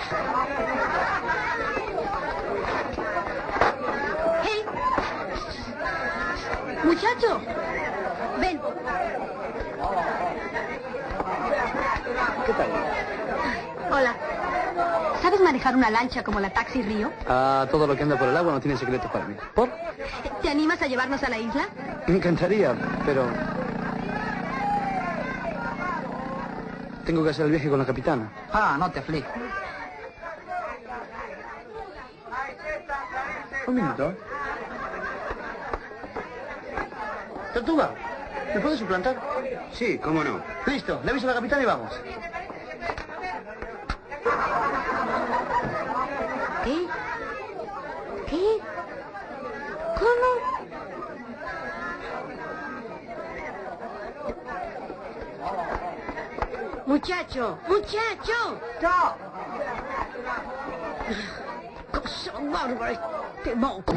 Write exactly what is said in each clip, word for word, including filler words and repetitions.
¡Hey! ¡Muchacho! ¡Ven! ¿Qué tal? Hola. ¿Sabes manejar una lancha como la Taxi Río? Ah, todo lo que anda por el agua no tiene secretos para mí. ¿Por? ¿Te animas a llevarnos a la isla? Me encantaría, pero... tengo que hacer el viaje con la capitana. Ah, no te aflijas. Un minuto. Tortuga, ¿me puedes suplantar? Sí, cómo no. Listo, le aviso a la capitana y vamos. ¿Qué? ¿Qué? ¿Cómo? Muchacho, muchacho. ¡No! Cosa bárbara este moco.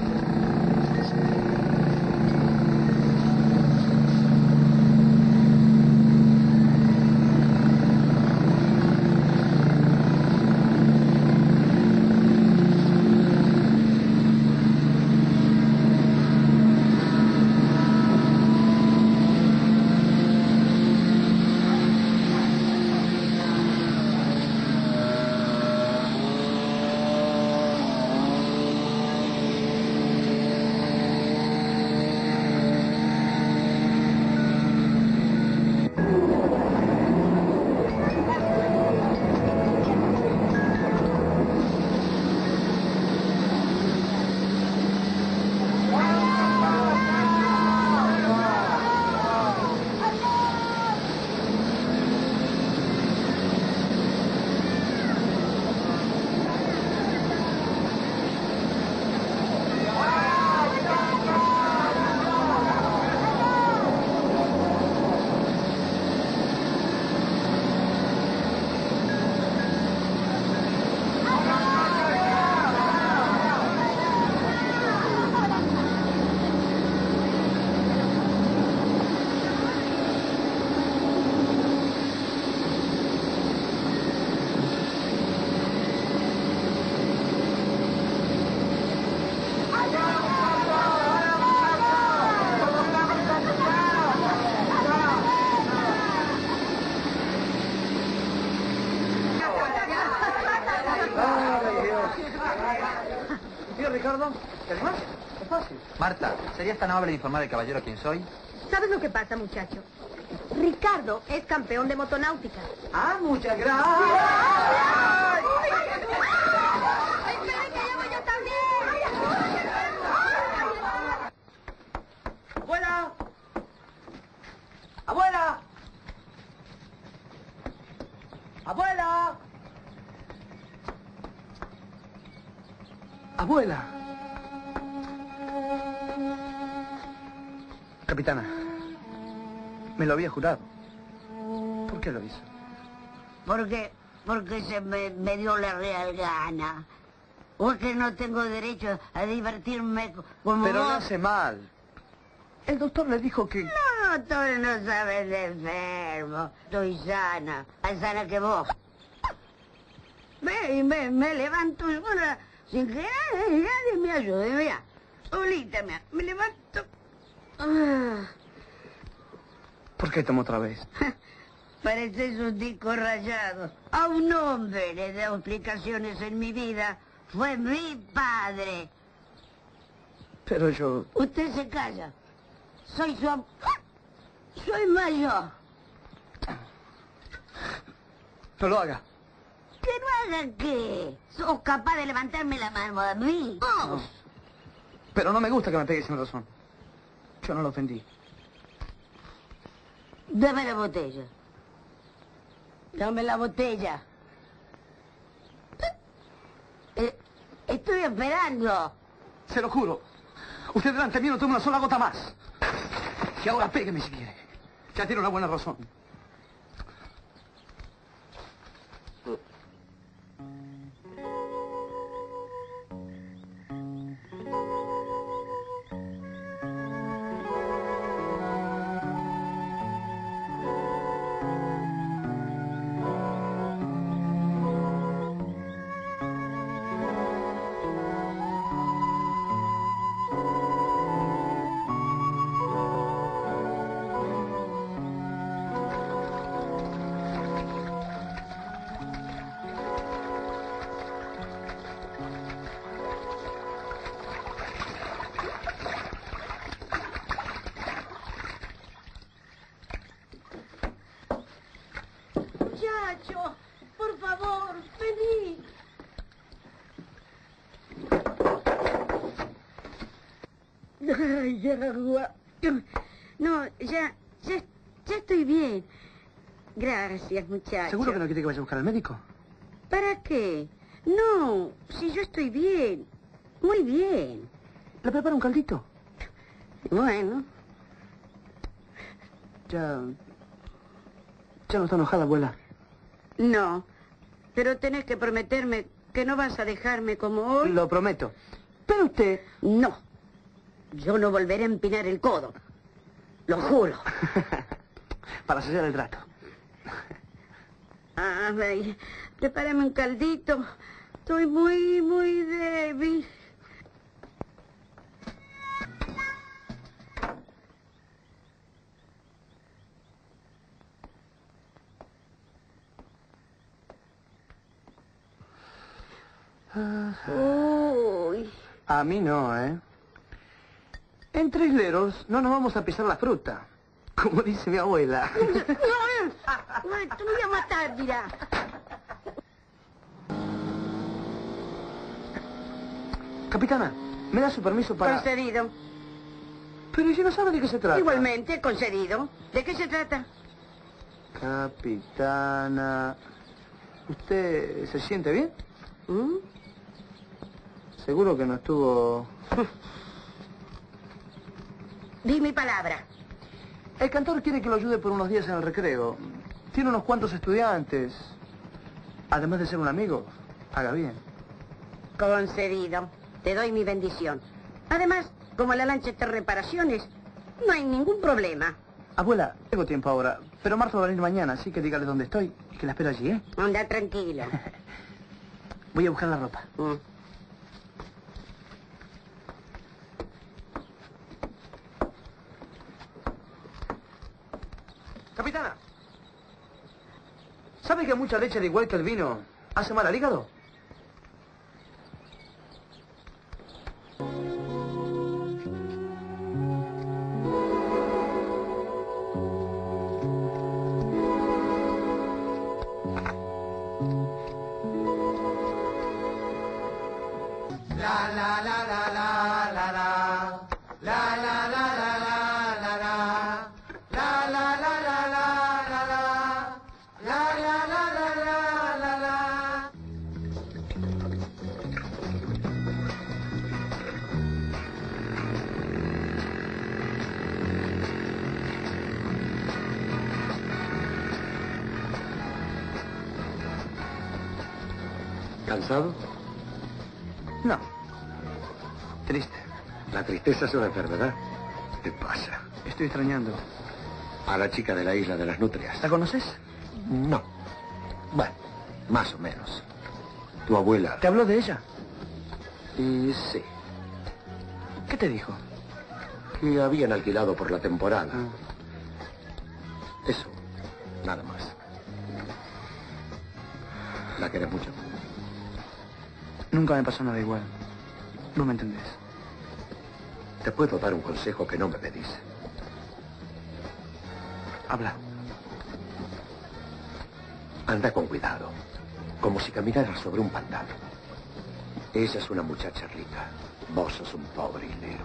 Ricardo? ¿Te animás? Es fácil. Marta, ¿serías tan amable de informar al caballero quién soy? ¿Sabes lo que pasa, muchacho? Ricardo es campeón de motonáutica. Ah, muchas gracias. ¡Esperen que llevo yo también! ¡Abuela! ¡Abuela! ¡Abuela! Abuela. Capitana, me lo había jurado. ¿Por qué lo hizo? Porque, porque se me, me dio la real gana. O es que no tengo derecho a divertirme como Pero vos. le hace mal. El doctor le dijo que... No, doctores no saben de enfermo. Estoy sana, más sana que vos. Ve, y me, me levanto sola, sin que nadie, nadie me ayude, mira. Solita, mira, me levanto. Ah. ¿Por qué tomó otra vez? Pareces un disco rayado. A un hombre le he dado explicaciones en mi vida. Fue mi padre. Pero yo... Usted se calla. Soy su... am- Soy mayor. No lo haga. ¿Que no haga qué? ¿Sos capaz de levantarme la mano a mí? No. Pero no me gusta que me pegue sin razón. Yo no lo ofendí. Dame la botella. Dame la botella. Eh, estoy esperando. Se lo juro. Usted delante mío no toma una sola gota más. Y ahora pégueme si quiere. Ya tiene una buena razón. Ay, agua. No, ya, ya, ya estoy bien. Gracias, muchacho. ¿Seguro que no quiere que vaya a buscar al médico? ¿Para qué? No, si yo estoy bien. Muy bien. ¿Le preparo un caldito? Bueno. Ya... Ya no está enojada, abuela. No, pero tenés que prometerme que no vas a dejarme como hoy. Lo prometo. Pero usted... No. Yo no volveré a empinar el codo. Lo juro. Para sellar el trato. A ver, prepárame un caldito. Estoy muy, muy débil. Uy. A mí no, ¿eh? En Tres Leros no nos vamos a pisar la fruta, como dice mi abuela. No, no, te voy a matar, dirá. Capitana, ¿me da su permiso para...? Concedido. Pero ella no sabe de qué se trata. Igualmente, concedido. ¿De qué se trata? Capitana... ¿Usted se siente bien? ¿Mm? Seguro que no estuvo... Di mi palabra. El cantor quiere que lo ayude por unos días en el recreo. Tiene unos cuantos estudiantes. Además de ser un amigo, haga bien. Concedido. Te doy mi bendición. Además, como la lancha está en reparaciones, no hay ningún problema. Abuela, tengo tiempo ahora, pero Marta va a venir mañana, así que dígale dónde estoy y que la espero allí, ¿eh? Anda tranquilo. Voy a buscar la ropa. Mm. Capitana, ¿sabe que mucha leche, al igual que el vino, hace mal al hígado? ¿Cansado? No. Triste. La tristeza es una enfermedad. ¿Qué pasa? Estoy extrañando. A la chica de la isla de las nutrias. ¿La conoces? No. Bueno, más o menos. Tu abuela... ¿Te habló de ella? Y sí, ¿Qué te dijo? que habían alquilado por la temporada. Ah. Eso, nada más. ¿La querés mucho? Nunca me pasó nada igual. No me entendés. Te puedo dar un consejo que no me pedís. Habla. Anda con cuidado, como si caminaras sobre un pantano. Ella es una muchacha rica. Vos sos un pobre hilero.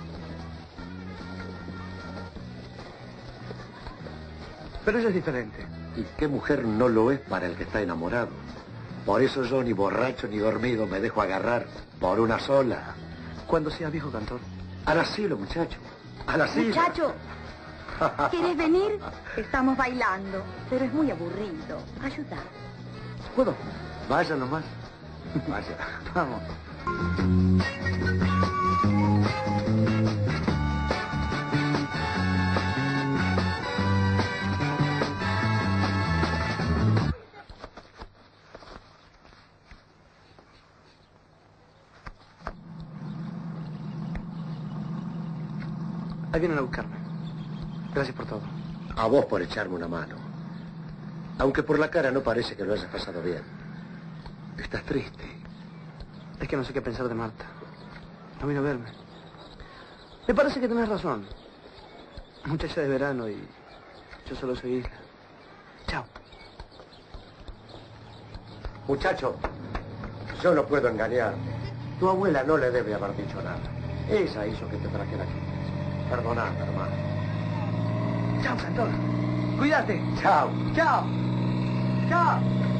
Pero ella es diferente. ¿Y qué mujer no lo es para el que está enamorado? Por eso yo ni borracho ni dormido me dejo agarrar por una sola. Cuando seas viejo cantor. Al asilo, muchacho. Al asilo. Muchacho, ¿quieres venir? Estamos bailando, pero es muy aburrido. Ayuda. ¿Puedo? Vaya nomás. Vaya. Vamos. Ahí vienen a buscarme. Gracias por todo. A vos por echarme una mano. Aunque por la cara no parece que lo hayas pasado bien. Estás triste. Es que no sé qué pensar de Marta. No vino a verme. Me parece que tenés razón. Muchacha de verano y yo solo soy isla. Chao. Muchacho, yo no puedo engañar. Tu abuela no le debe haber dicho nada. Ella hizo que te trajera aquí. Perdonad, hermano. Chao, cantor. Cuídate. Chao. Chao. Chao.